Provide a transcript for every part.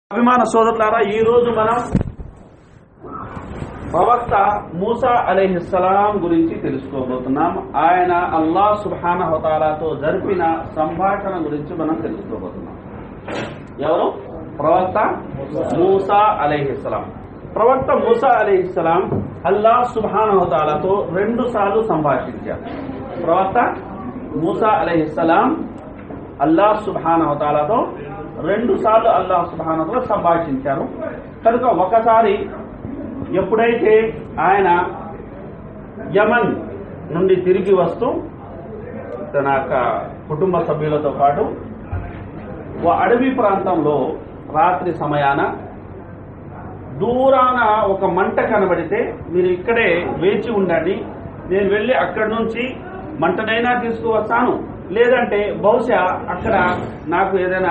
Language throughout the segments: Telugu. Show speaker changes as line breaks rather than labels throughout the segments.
అభిమాన సోదరులారా, ఈ రోజు మనం ప్రవక్త మూసా అలైహిస్సలాం గురించి తెలుసుకోబోతున్నాం. ఆయన అల్లాహ్ సుబ్హానహు వ తఆలాతో జరిపిన సంభాషణ గురించి మనం తెలుసుకోబోతున్నాం. ఎవరు? ప్రవక్త మూసా అలైహిస్సలాం. ప్రవక్త మూసా అలైహిస్సలాం అల్లాహ్ సుబ్హానహు వ తఆలాతో 2 సార్లు సంభాషించారు. ప్రవక్త మూసా అలైహిస్సలాం అల్లాహ్ సుబ్హానహు వ తఆలాతో 2 సార్లు అల్లాహ్ సుబ్హానహు వ తఆలా సంభాషించారు. కనుక ఒకసారి ఎప్పుడైతే ఆయన యమన్ నుండి తిరిగి వస్తూ తన కుటుంబ సభ్యులతో పాటు అడవి ప్రాంతంలో రాత్రి సమయాన దూరాన ఒక మంట కనబడితే మీరు ఇక్కడే వేచి ఉండండి, నేను వెళ్ళి అక్కడి నుంచి మంటనైనా తీసుకువస్తాను, లేదంటే బహుశా అక్కడ నాకు ఏదైనా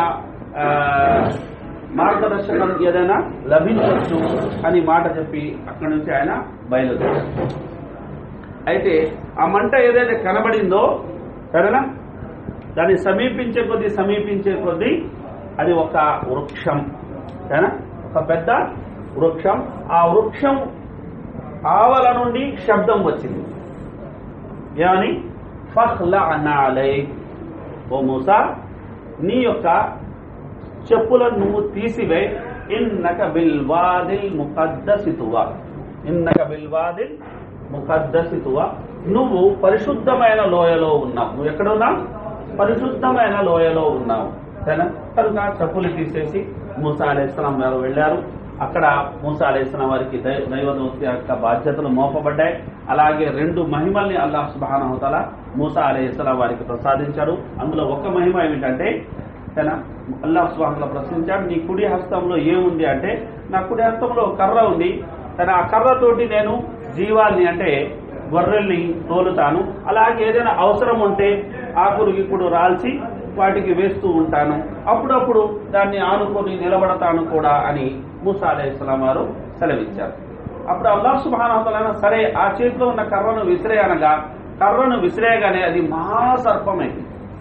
మార్గదర్శకం ఏదైనా లభించవచ్చు అని మాట చెప్పి అక్కడి నుంచి ఆయన బయలుదేరారు. అయితే ఆ మంట ఏదైతే కనబడిందో సరేనా, దాన్ని సమీపించే కొద్దీ అది ఒక వృక్షం, సరేనా, ఒక పెద్ద వృక్షం. ఆ వృక్షం ఆవల నుండి శబ్దం వచ్చింది. ఏమని? ఫఖ్లఅనా అలైక్, ఓ మూసా, నీ యొక్క చెప్పులను నువ్వు తీసివే, ఇన్నక బిల్వాదిల్ ముఖద్దసి తువా, ఇన్నక బిల్వాదిల్ ముఖద్దసి తువా, నువ్వు పరిశుద్ధమైన లోయలో ఉన్నావు. నువ్వు ఎక్కడ ఉన్నావు? పరిశుద్ధమైన లోయలో ఉన్నావు. సరేనా? కనుక చెప్పులు తీసేసి మూసా అలైహిస్సలాం వారు వెళ్ళారు. అక్కడ మూసా అలైహిస్సలాం వారికి దైవదూత యొక్క బాధ్యతలు మోపబడ్డాయి. అలాగే 2 మహిమల్ని అల్లాహ్ సుబ్హానహు వ తఆలా మూసా అలైహిస్సలాం వారికి ప్రసాదించాడు. అందులో ఒక మహిమ ఏమిటంటే అల్లాహ్ సుబ్హానహు వ తఆలా ప్రశ్నించాడు, నీ కుడి హస్తంలో ఏముంది అంటే, నా కుడి హస్తంలో కర్ర ఉంది, ఆ కర్రతోటి నేను జీవాల్ని అంటే గొర్రెల్ని తోలుతాను, అలాగే ఏదైనా అవసరం ఉంటే ఆకులు గిక్కుడు రాల్చి వాటికి వేస్తూ ఉంటాను, అప్పుడప్పుడు దాన్ని ఆనుకొని నిలబడతాను కూడా అని మూసా అలైహిస్సలాం వారు సెలవిచ్చారు. అప్పుడు అల్లాహ్ సుబ్హానహు వ తఆలా సరే ఆ చేతిలో ఉన్న కర్రను విసిరేయనగా, కర్రను విసిరేయగానే అది మహాసర్పమైంది.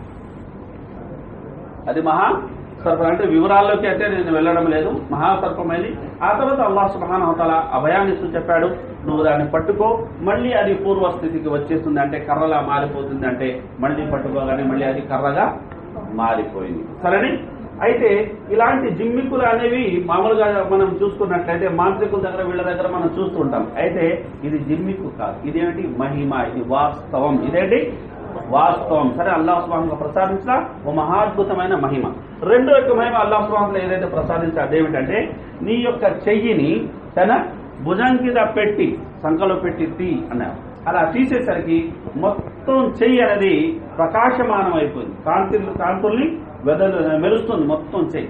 అది మహాసర్పం అంటే వివరాల్లోకి అయితే నేను వెళ్ళడం లేదు, మహాసర్పమైంది. ఆ తర్వాత అల్లాహ్ సుబ్హానహు వ తఆలా అభయాన్నిస్తూ చెప్పాడు, నువ్వు దాన్ని పట్టుకో, మళ్ళీ అది పూర్వస్థితికి వచ్చేస్తుంది, అంటే కర్రలా మారిపోతుంది, అంటే మళ్ళీ పట్టుకోగానే మళ్ళీ అది కర్రగా మారిపోయింది. సరేని? అయితే ఇలాంటి జిమ్మికులు అనేవి మామూలుగా మనం చూసుకున్నట్లయితే మాంత్రికుల దగ్గర వీళ్ళ దగ్గర మనం చూస్తూ ఉంటాం. అయితే ఇది జిమ్మికు కాదు, ఇదేమిటి? మహిమ, ఇది వాస్తవం. ఇదేంటి? వాస్తవం. సరే, అల్లాహ్ సుబ్హానహు వ తఆలా ప్రసాదించిన ఓ మహాద్భుతమైన మహిమ. 2 యొక్క మహిమ అల్లాహ్ సుబ్హానహు వ తఆలా ఏదైతే ప్రసాదించాడు అదేమిటంటే, నీ యొక్క చెయ్యిని తన భుజం కింద పెట్టి సంకలో పెట్టి తీ అన్నారు. అలా తీసేసరికి మొత్తం చెయ్యి అనేది ప్రకాశమానం అయిపోయింది, కాంతుల్ని మెరుస్తుంది మొత్తం చెయ్యి.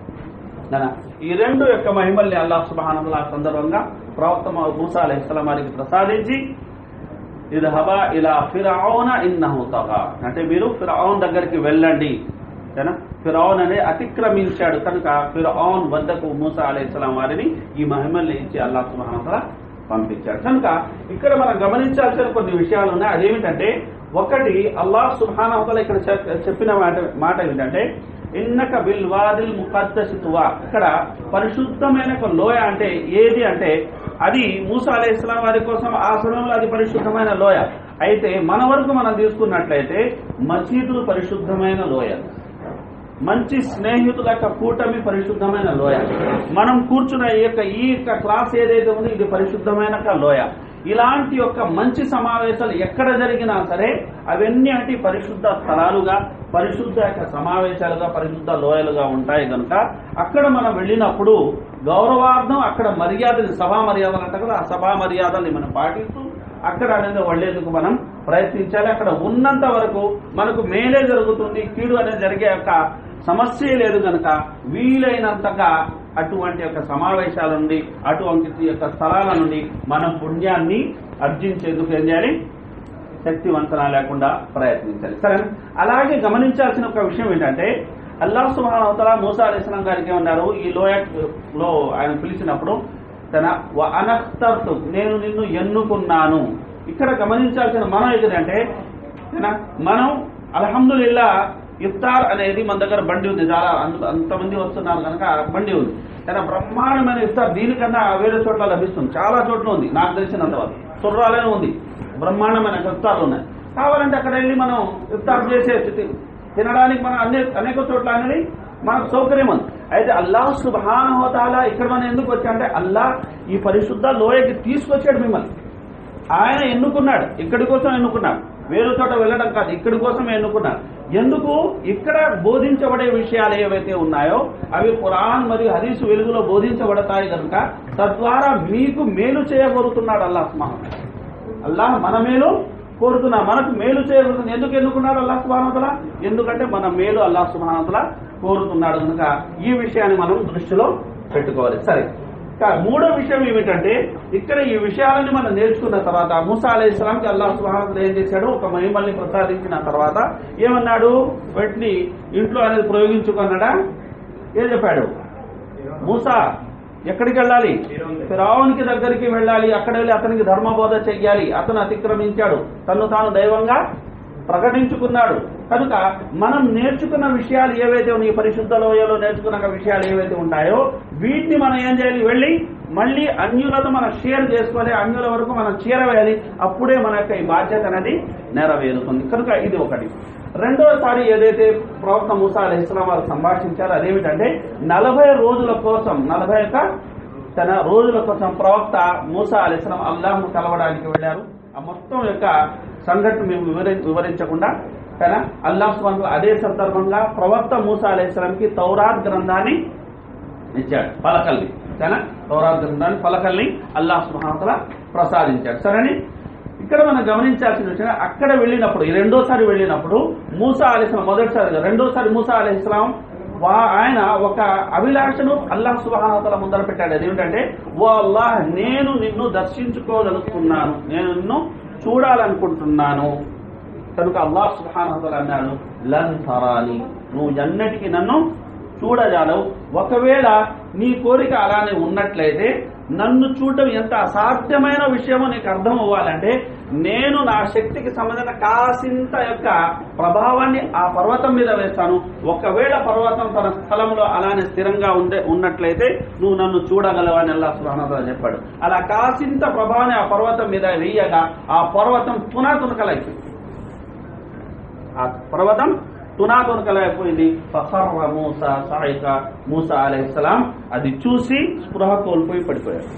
ఈ 2 యొక్క మహిమల్ని అల్లాహ్ సుబ్హానహు వ తఆలా సందర్భంగా ప్రవక్త మూసా అలైహిస్సలాం వారికి ప్రసాదించి, ఇద్హబా ఇలా ఫిరౌన ఇన్నహు తగా, అంటే మీరు ఫిరౌన్ దగ్గరికి వెళ్ళండి. ఫిరౌన్ అనే అతిక్రమించాడు కనుక ఫిరౌన్ వద్దకు మూసా అలైహిస్సలాం వారిని ఈ మహిమల్ని ఇచ్చి అల్లాహ్ సుబ్హానహు వ తఆలా పంపించాడు. కనుక ఇక్కడ మనం గమనించాల్సిన కొన్ని విషయాలు ఉన్నాయి. అదేమిటంటే, ఒకటి, అల్లాహ్ సుబ్హానహు వ తఆలా ఇక్కడ చెప్పిన మాట ఏమిటంటే, ఇన్నక బిల్వాదిల్ ముఖద్దసి తువా, ఇక్కడ పరిశుద్ధమైన ఒక లోయ అంటే ఏది అంటే, అది మూసా అలైహిస్సలాం వారి కోసం ఆ సమయంలో అది పరిశుద్ధమైన లోయ. అయితే మన వరకు మనం తీసుకున్నట్లయితే మసీదులు పరిశుద్ధమైన లోయ, మంచి స్నేహితుల యొక్క కూటమి పరిశుద్ధమైన లోయ, మనం కూర్చున్న ఈ యొక్క క్లాస్ ఏదైతే ఉందో ఇది పరిశుద్ధమైన లోయ. ఇలాంటి యొక్క మంచి సమావేశాలు ఎక్కడ జరిగినా సరే అవన్నీ అంటే పరిశుద్ధ స్థలాలుగా, పరిశుద్ధ యొక్క సమావేశాలుగా, పరిశుద్ధ లోయలుగా ఉంటాయి. కనుక అక్కడ మనం వెళ్ళినప్పుడు గౌరవార్థం అక్కడ మర్యాదలు, సభా మర్యాదలు అంటారు కదా, ఆ సభా మర్యాదల్ని మనం పాటిస్తూ అక్కడ అనేది వెళ్ళేందుకు మనం ప్రయత్నించాలి. అక్కడ ఉన్నంత వరకు మనకు మేలే జరుగుతుంది, కీడు అనేది జరిగే యొక్క సమస్య లేదు. కనుక వీలైనంతగా అటువంటి యొక్క సమావేశాల నుండి, అటువంటి యొక్క స్థలాల నుండి మనం పుణ్యాన్ని అర్జించేందుకు ఏం చేయాలి? శక్తివంతన లేకుండా ప్రయత్నించాలి. సరే, అలాగే గమనించాల్సిన ఒక విషయం ఏంటంటే, అల్లాహ్ సుబ్హానహు వ తఆలా మూసా అలైహిస్సలాం గారికి ఏమన్నారు? ఈ లోయలో ఆయన పిలిచినప్పుడు అనఖ్తర్తు, నేను నిన్ను ఎన్నుకున్నాను. ఇక్కడ గమనించాల్సిన మనం ఏంటంటే, మనం అల్హమ్దులిల్లా ఇఫ్తార్ అనేది మన దగ్గర బండి ఉంది, చాలా అంతమంది వస్తున్నారు కనుక బండి ఉంది. కానీ బ్రహ్మాండమైన ఇఫ్తార్ దీనికన్నా వేరే చోట్ల లభిస్తుంది, చాలా చోట్ల ఉంది, నాకు తెలిసినంతవరకు సుర్రాలోనే ఉంది, బ్రహ్మాండమైన ఇఫ్తార్లు ఉన్నాయి. కావాలంటే అక్కడ వెళ్ళి మనం ఇఫ్తార్ చేసే తినడానికి మనం అనేక చోట్ల అనేది మనకు సౌకర్యం ఉంది. అయితే అల్లాహ్ సుబ్హానహు వ తఆలా ఇక్కడ మనం ఎందుకు వచ్చామంటే అల్లాహ్ ఈ పరిశుద్ధ లోయకి తీసుకొచ్చాడు మిమ్మల్ని. ఆయన ఎన్నుకున్నాడు, ఇక్కడి కోసం ఎన్నుకున్నాడు, వేరే చోట వెళ్ళడం కాదు, ఇక్కడి కోసమే ఎన్నుకున్నాడు. ఎందుకు? ఇక్కడ బోధించబడే విషయాలు ఏవైతే ఉన్నాయో అవి ఖురాన్ మరియు హదీసు వెలుగులో బోధించబడతాయి కనుక తద్వారా మీకు మేలు చేయగలుగుతున్నాడు అల్లాహ్ సుబ్హానహు వ తఆలా. అల్లాహ్ మన మేలు కోరుతున్నా, మనకు మేలు చేయగలుగుతుంది. ఎందుకు ఎన్నుకున్నాడు అల్లాహ్ సుబ్హానహు వ తఆలా? ఎందుకంటే మన మేలు అల్లాహ్ సుబ్హానహు వ తఆలా కోరుతున్నాడు కనుక ఈ విషయాన్ని మనం దృష్టిలో పెట్టుకోవాలి. సరే, మూడో విషయం ఏమిటంటే ఇక్కడ ఈ విషయాలని మనం నేర్చుకున్న తర్వాత మూసా అలైహిస్సలాంకి అల్లాహ్ సుబ్హానహు వ తఆలా ఏం చేశాడు? ఒక మహిమల్ని ప్రసాదించిన తర్వాత ఏమన్నాడు? వీటిని ఇంట్లో అనేది ప్రయోగించుకున్నాడా? ఏం చెప్పాడు? మూసా ఎక్కడికి వెళ్ళాలి? ఫిరౌన్‌కి దగ్గరికి వెళ్ళాలి, అక్కడ వెళ్ళి అతనికి ధర్మబోధ చెయ్యాలి. అతను అతిక్రమించాడు, తను తాను దైవంగా ప్రకటించుకున్నాడు. కనుక మనం నేర్చుకున్న విషయాలు ఏవైతే ఉన్నాయి, పరిశుద్ధ లోయలో నేర్చుకున్న విషయాలు ఏవైతే ఉంటాయో వీటిని మనం ఏం చేయాలి? వెళ్ళి మళ్ళీ అన్యులతో మనం షేర్ చేసుకోవాలి, అన్యుల వరకు మనం చేరవేయాలి. అప్పుడే మన యొక్క ఈ బాధ్యత అనేది నెరవేరుతుంది. కనుక ఇది ఒకటి. రెండోసారి ఏదైతే ప్రవక్త మూసా అలైహిస్సలాం వారు సంభాషించారో అదేమిటంటే 40 రోజుల కోసం 41 రోజుల కోసం ప్రవక్త మూసా అలైహిస్సలాం అల్లాహ్ను కలవడానికి వెళ్ళారు. ఆ మొత్తం యొక్క సంఘటన మేము వివరించకుండా కానీ అల్లాహ్ సుబ్హానహు వ తఆలా అదే సందర్భంగా ప్రవక్త మూసా అలైహిస్సలాంకి తౌరాత్ గ్రంథాన్ని ఇచ్చాడు, పలకల్ని. కానీ తౌరాత్ గ్రంథాన్ని పలకల్ని అల్లాహ్ సుబ్హానహు వ తఆలా ప్రసాదించాడు. సరేని ఇక్కడ మనం గమనించాల్సిన విషయం, అక్కడ వెళ్ళినప్పుడు ఈ రెండోసారి వెళ్ళినప్పుడు మూసా అలైహిస్సలాం మొదటిసారి, రెండోసారి మూసా అలైహిస్సలాం ఆయన ఒక అభిలాషను అల్లాహ్ సుబ్హానహు వ తఆలా ముందర పెట్టాడు. అదేమిటంటే, ఓ అల్లాహ్, నేను నిన్ను దర్శించుకోగలుగుతున్నాను, నేను నిన్ను చూడాలనుకుంటున్నాను. కనుక అల్లాహ్ సుబ్హానహు వ తఆలా అన్నాడు, లన్ తరాని, నువ్వు ఎన్నటికీ నన్ను చూడజాలవు. ఒకవేళ నీ కోరిక అలానే ఉన్నట్లయితే నన్ను చూడటం ఎంత అసాధ్యమైన విషయమో నీకు అర్థం అవ్వాలంటే నేను నా శక్తికి సంబంధించిన కాసింత యొక్క ప్రభావాన్ని ఆ పర్వతం మీద వేస్తాను. ఒకవేళ పర్వతం తన స్థలంలో అలానే స్థిరంగా ఉన్నట్లయితే నువ్వు నన్ను చూడగలవని అల్లాహ్ సుబ్హానహు వ తఆలా చెప్పాడు. అలా కాసింత ప్రభావాన్ని ఆ పర్వతం మీద వేయగా ఆ పర్వతం తునాతునకలైపోయింది. ఆ పర్వతం తునాతునకలైపోయింది. ఫఖర్ర మూసా సాయిక, మూసా అలైహిస్సలాం అది చూసి స్పృహ కోల్పోయి పడిపోయాడు.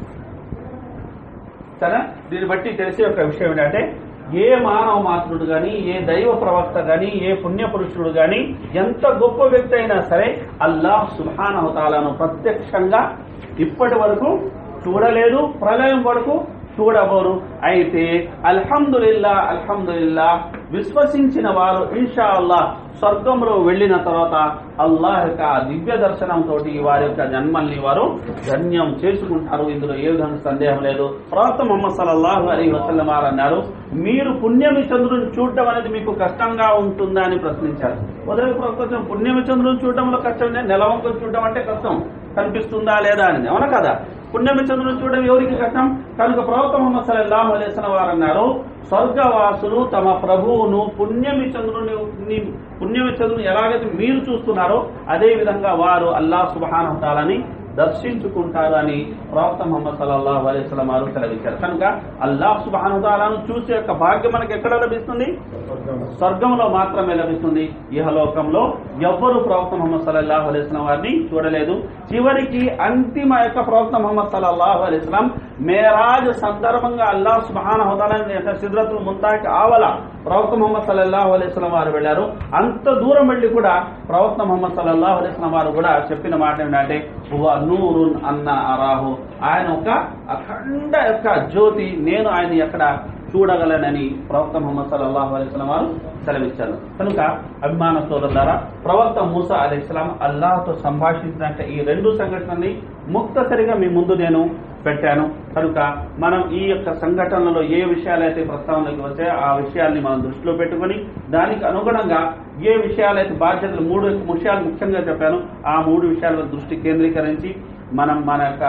సరే, దీన్ని బట్టి తెలిసే ఒక విషయం ఏంటంటే ఏ మానవ మాతృడు గాని, ఏ దైవ ప్రవక్త గాని, ఏ పుణ్య పురుషుడు గాని, ఎంత గొప్ప వ్యక్తి అయినా సరే అల్లాహ్ సుబ్హానహు వ తఆలాను ప్రత్యక్షంగా ఇప్పటి వరకు చూడలేదు, ప్రళయం వరకు చూడబోరు. అయితే అల్హమ్దులిల్లాహ్ విశ్వసించిన వారు ఇన్షా అల్లాహ్ స్వర్గంలో వెళ్లిన తర్వాత అల్లాహ్ యొక్క దివ్య దర్శనంతో వారి యొక్క జన్మల్ని వారు ధన్యం చేసుకుంటారు. ఇందులో ఏ విధంగా సందేహం లేదు. ప్రవక్త ముహమ్మద్ సల్లల్లాహు అలైహి వసల్లం వారు అన్నారు, మీరు పుణ్యమి చంద్రుని చూడటం అనేది మీకు కష్టంగా ఉంటుందా అని ప్రశ్నించారు. మొదటి ప్రవక్త పుణ్యమి చంద్రుని చూడటంలో కష్టం, నెలవంకలు చూడటం అంటే కష్టం, కనిపిస్తుందా లేదా అని. అవునా కదా? పుణ్యమి చంద్రుని చూడడం ఎవరికి కష్టం? కనుక ప్రవక్త ముహమ్మద్ సల్లల్లాహు అలైహి వసల్లం వారు అన్నారు, స్వర్గవాసులు తమ ప్రభువును పుణ్యమి చంద్రుని ఎలాగైతే మీరు చూస్తున్నారో అదే విధంగా వారు అల్లాహ్ సుబ్హానహు వ తఆలాని దర్శించుకుంటారు అని ప్రవక్త ముహమ్మద్ సల్లల్లాహు అలైహి వసల్లం వారు సెలవిచ్చారు. కనుక అల్లాహ్ సుబ్హానహు వ తఆలాను చూసే యొక్క భాగ్యం మనకి ఎక్కడ లభిస్తుంది? స్వర్గంలో మాత్రమే లభిస్తుంది. ఇహలోకంలో ఎవ్వరూ ప్రవక్త ముహమ్మద్ సల్లల్లాహు అలైహి వసల్లం వారిని చూడలేదు. చివరికి అంతిమ యొక్క ప్రవక్త ముహమ్మద్ సల్లల్లాహు అలైహి వసల్లం మేరాజ్ సందర్భంగా అల్లాహ్ సుబ్హానహు వ తఆలా సిద్రతుల్ ముంతాకి ఆవల ప్రవక్త ముహమ్మద్ సల్లల్లాహు అలైహి వసల్లం వారు వెళ్ళారు. అంత దూరం వెళ్ళి కూడా ప్రవక్త ముహమ్మద్ సల్లల్లాహు అలైహి వసల్లం వారు కూడా చెప్పిన మాట ఏంటంటే, హువ నూరున్ అన్న అరాహు, ఆయన ఒక అఖండ యొక్క జ్యోతి, నేను ఆయన ఎక్కడ చూడగలనని ప్రవక్త ముహమ్మద్ సల్లల్లాహు అలైహి వసల్లం వారు సెలవిచ్చారు. కనుక అభిమాన సోదరులారా, ప్రవక్త మూసా అలైహిస్సలాం అల్లాహ్తో సంభాషించినట్టు ఈ రెండు సంఘటనల్ని ముక్తసరిగా మీ ముందు నేను పెట్టాను. కనుక మనం ఈ యొక్క సంఘటనలో ఏ విషయాలైతే ప్రస్తావనలోకి వచ్చాయో ఆ విషయాల్ని మనం దృష్టిలో పెట్టుకుని దానికి అనుగుణంగా ఏ విషయాలైతే బాధ్యతలు 3 విషయాలు ముఖ్యంగా చెప్పాను, ఆ 3 విషయాల దృష్టి కేంద్రీకరించి మనం మన యొక్క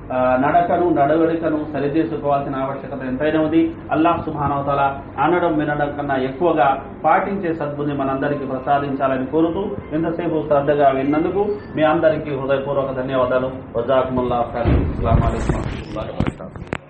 నడకను నడవడికను సరిచేసుకోవాల్సిన ఆవశ్యకత ఎంతైనా ఉంది. అల్లాహ్ సుబ్హానహు వ తఆలా అనడం వినడం కన్నా ఎక్కువగా పాటించే సద్బుద్ధి మనందరికీ ప్రసాదించాలని కోరుతూ ఇంతసేపు శ్రద్ధగా విన్నందుకు మీ అందరికీ హృదయపూర్వక ధన్యవాదాలు. వజాకుముల్లాహ్ ఖైర్. అస్సలాము అలైకుం వరహ్మతుల్లాహి వబరకాతుహు.